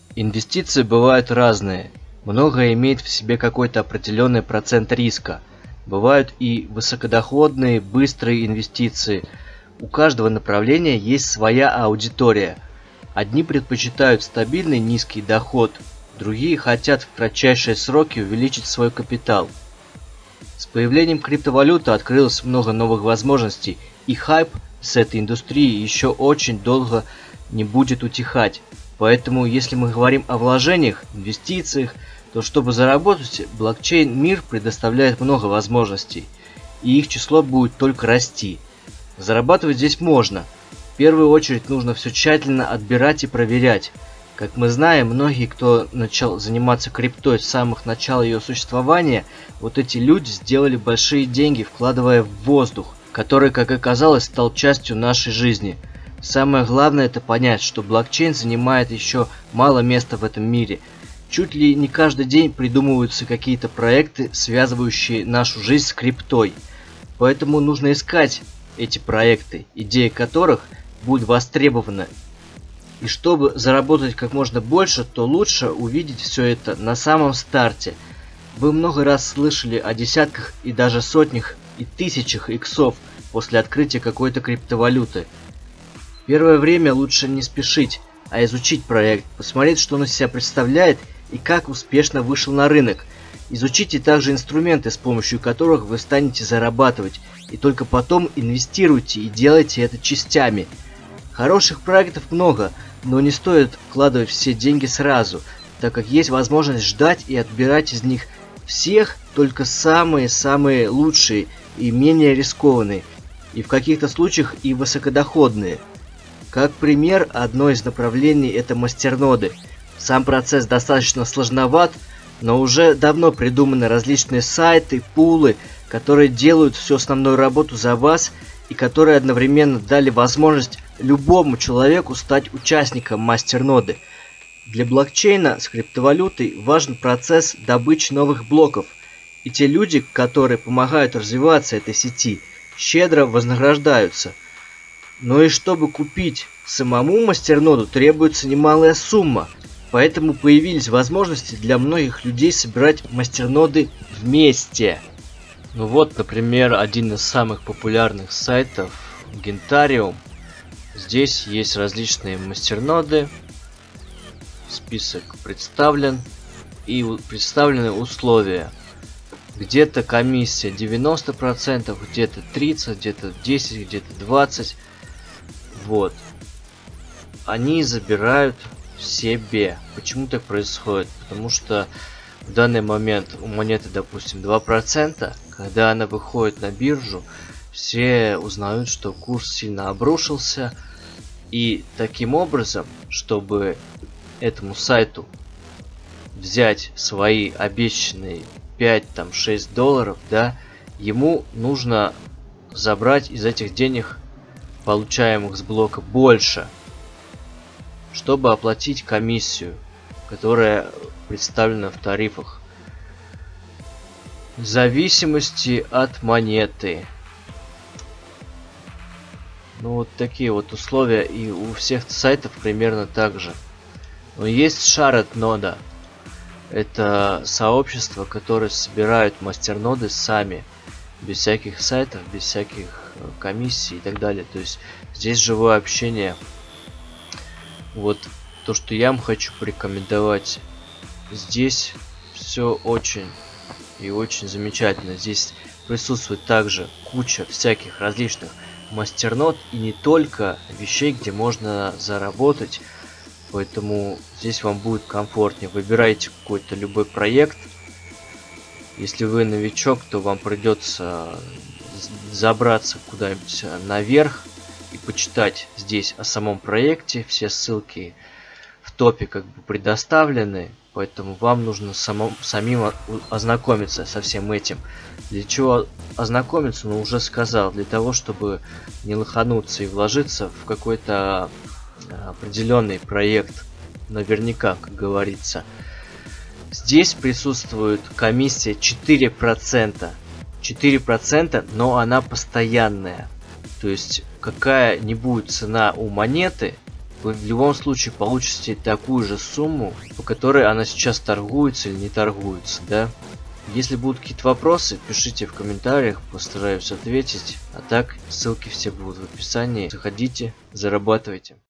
Инвестиции бывают разные. Многое имеет в себе какой-то определенный процент риска. Бывают и высокодоходные, быстрые инвестиции. У каждого направления есть своя аудитория. Одни предпочитают стабильный низкий доход, другие хотят в кратчайшие сроки увеличить свой капитал. С появлением криптовалюты открылось много новых возможностей, и хайп с этой индустрии еще очень долго не будет утихать. Поэтому, если мы говорим о вложениях, инвестициях, то чтобы заработать, блокчейн-мир предоставляет много возможностей, и их число будет только расти. Зарабатывать здесь можно. В первую очередь нужно все тщательно отбирать и проверять. Как мы знаем, многие, кто начал заниматься криптой с самых начала ее существования, вот эти люди сделали большие деньги, вкладывая в воздух, который, как оказалось, стал частью нашей жизни. Самое главное это понять, что блокчейн занимает еще мало места в этом мире. Чуть ли не каждый день придумываются какие-то проекты, связывающие нашу жизнь с криптой. Поэтому нужно искать эти проекты, идея которых будет востребована. И чтобы заработать как можно больше, то лучше увидеть все это на самом старте. Вы много раз слышали о десятках и даже сотнях и тысячах иксов после открытия какой-то криптовалюты. Первое время лучше не спешить, а изучить проект, посмотреть, что он из себя представляет и как успешно вышел на рынок. Изучите также инструменты, с помощью которых вы станете зарабатывать, и только потом инвестируйте и делайте это частями. Хороших проектов много, но не стоит вкладывать все деньги сразу, так как есть возможность ждать и отбирать из них всех только самые-самые лучшие и менее рискованные, и в каких-то случаях и высокодоходные. Как пример, одно из направлений это мастерноды. Сам процесс достаточно сложноват, но уже давно придуманы различные сайты, пулы, которые делают всю основную работу за вас и которые одновременно дали возможность любому человеку стать участником мастерноды. Для блокчейна с криптовалютой важен процесс добычи новых блоков, и те люди, которые помогают развиваться этой сети, щедро вознаграждаются. Но и чтобы купить самому мастерноду требуется немалая сумма, поэтому появились возможности для многих людей собирать мастерноды вместе. Ну вот, например, один из самых популярных сайтов Gentarium. Здесь есть различные мастерноды, список представлен и представлены условия. Где-то комиссия 90%, где-то 30%, где-то 10%, где-то 20%. Вот. Они забирают себе. Почему так происходит? Потому что в данный момент у монеты, допустим, 2%. Когда она выходит на биржу, все узнают, что курс сильно обрушился. И таким образом, чтобы этому сайту взять свои обещанные 5-6 долларов, да, ему нужно забрать из этих денег, получаемых с блока, больше, чтобы оплатить комиссию, которая представлена в тарифах. В зависимости от монеты. Ну вот такие вот условия, и у всех сайтов примерно так же. Но есть Shared нода. Это сообщество, которое собирают мастерноды сами, без всяких сайтов, без всяких комиссий и так далее. То есть здесь живое общение. Вот то, что я вам хочу порекомендовать. Здесь все очень и очень замечательно. Здесь присутствует также куча всяких различных мастернод и не только вещей, где можно заработать. Поэтому здесь вам будет комфортнее. Выбирайте какой-то любой проект. Если вы новичок, то вам придется забраться куда-нибудь наверх и почитать здесь о самом проекте. Все ссылки в топе как бы предоставлены, поэтому вам нужно самим ознакомиться со всем этим. Для чего ознакомиться, ну уже сказал, для того, чтобы не лохануться и вложиться в какой-то определенный проект, наверняка, как говорится. Здесь присутствует комиссия 4%. 4%, но она постоянная. То есть какая-нибудь цена у монеты, вы в любом случае получите такую же сумму, по которой она сейчас торгуется или не торгуется, да? Если будут какие-то вопросы, пишите в комментариях, постараюсь ответить. А так, ссылки все будут в описании. Заходите, зарабатывайте.